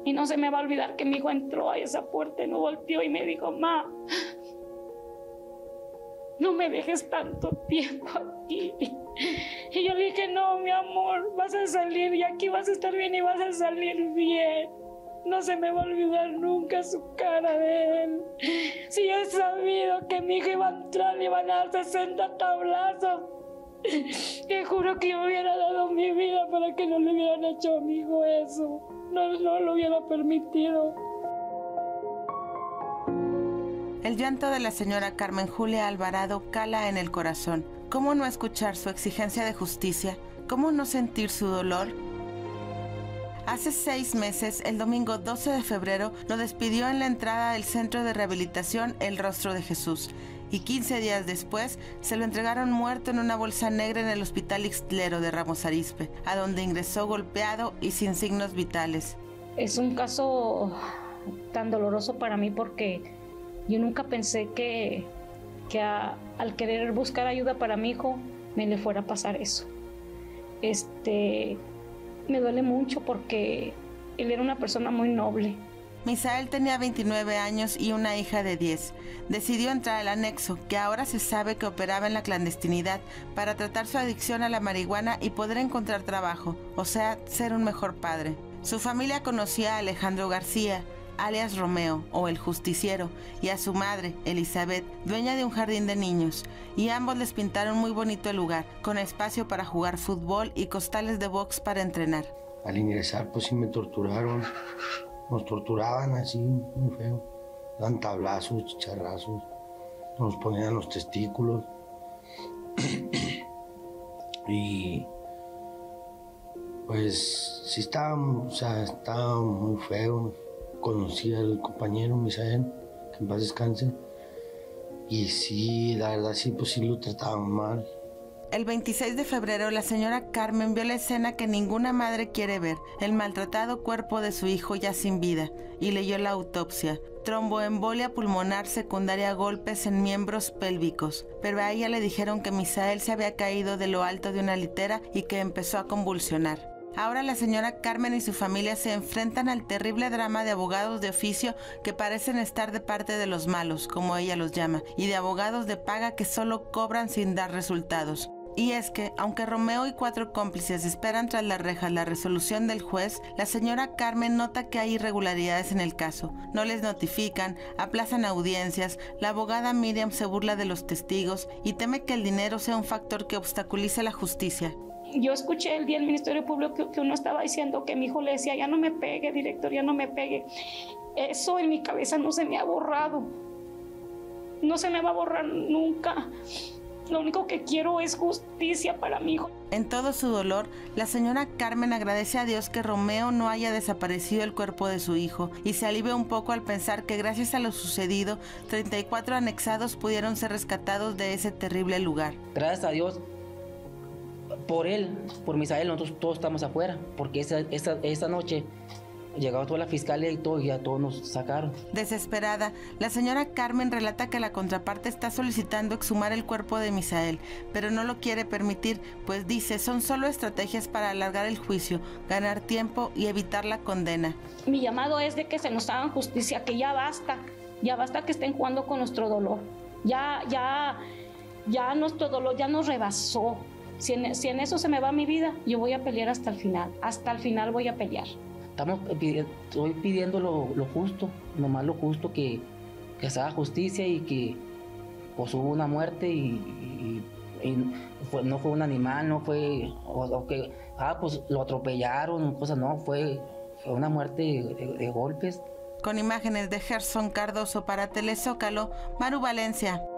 Y no se me va a olvidar que mi hijo entró a esa puerta y no volteó y me dijo: ma, no me dejes tanto tiempo aquí. Y yo le dije: no, mi amor, vas a salir y aquí vas a estar bien y vas a salir bien. No se me va a olvidar nunca su cara de él. Si yo he sabido que mi hijo iba a entrar y iban a dar 60 tablazos, te juro que yo hubiera dado mi vida para que no le hubieran hecho a mi hijo eso. No lo hubiera permitido. El llanto de la señora Carmen Julia Alvarado cala en el corazón. ¿Cómo no escuchar su exigencia de justicia? ¿Cómo no sentir su dolor? Hace 6 meses, el domingo 12 de febrero, lo despidió en la entrada del Centro de Rehabilitación El Rostro de Jesús. Y 15 días después, se lo entregaron muerto en una bolsa negra en el Hospital Ixtlero de Ramos Arizpe, a donde ingresó golpeado y sin signos vitales. Es un caso tan doloroso para mí porque yo nunca pensé que al querer buscar ayuda para mi hijo, me le fuera a pasar eso. Me duele mucho porque él era una persona muy noble. Misael tenía 29 años y una hija de 10. Decidió entrar al anexo, que ahora se sabe que operaba en la clandestinidad, para tratar su adicción a la marihuana y poder encontrar trabajo, o sea, ser un mejor padre. Su familia conocía a Alejandro García, alias Romeo, o el Justiciero, y a su madre, Elizabeth, dueña de un jardín de niños, y ambos les pintaron muy bonito el lugar, con espacio para jugar fútbol y costales de box para entrenar. Al ingresar, pues sí me torturaron, nos torturaban así, muy feo, dan tablazos, chicharrazos, nos ponían los testículos, y pues sí estaba muy feo. Conocí al compañero Misael, que en paz descanse, y sí, la verdad sí, pues sí lo trataban mal. El 26 de febrero, la señora Carmen vio la escena que ninguna madre quiere ver, el maltratado cuerpo de su hijo ya sin vida, y leyó la autopsia. Tromboembolia pulmonar secundaria a golpes en miembros pélvicos, pero a ella le dijeron que Misael se había caído de lo alto de una litera y que empezó a convulsionar. Ahora la señora Carmen y su familia se enfrentan al terrible drama de abogados de oficio que parecen estar de parte de los malos, como ella los llama, y de abogados de paga que solo cobran sin dar resultados. Y es que, aunque Romeo y 4 cómplices esperan tras las rejas la resolución del juez, la señora Carmen nota que hay irregularidades en el caso. No les notifican, aplazan audiencias, la abogada Miriam se burla de los testigos y teme que el dinero sea un factor que obstaculice la justicia. Yo escuché el día del Ministerio Público que uno estaba diciendo que mi hijo le decía: ya no me pegue, director, ya no me pegue. Eso en mi cabeza no se me ha borrado. No se me va a borrar nunca. Lo único que quiero es justicia para mi hijo. En todo su dolor, la señora Carmen agradece a Dios que Romeo no haya desaparecido el cuerpo de su hijo y se alivia un poco al pensar que gracias a lo sucedido, 34 anexados pudieron ser rescatados de ese terrible lugar. Gracias a Dios, por él, por Misael, nosotros todos estamos afuera, porque esa noche llegaba toda la fiscalía y todo, y ya todos nos sacaron. Desesperada, la señora Carmen relata que la contraparte está solicitando exhumar el cuerpo de Misael, pero no lo quiere permitir, pues dice son solo estrategias para alargar el juicio, ganar tiempo y evitar la condena. Mi llamado es de que se nos hagan justicia, que ya basta que estén jugando con nuestro dolor. Ya nuestro dolor ya nos rebasó. Si en eso se me va mi vida, yo voy a pelear hasta el final voy a pelear. Estoy pidiendo lo justo, nomás lo justo, que se haga justicia y que pues hubo una muerte y no fue un animal, no fue que pues lo atropellaron, cosas, no, fue una muerte de golpes. Con imágenes de Gerson Cardoso para Telezócalo, Maru Valencia.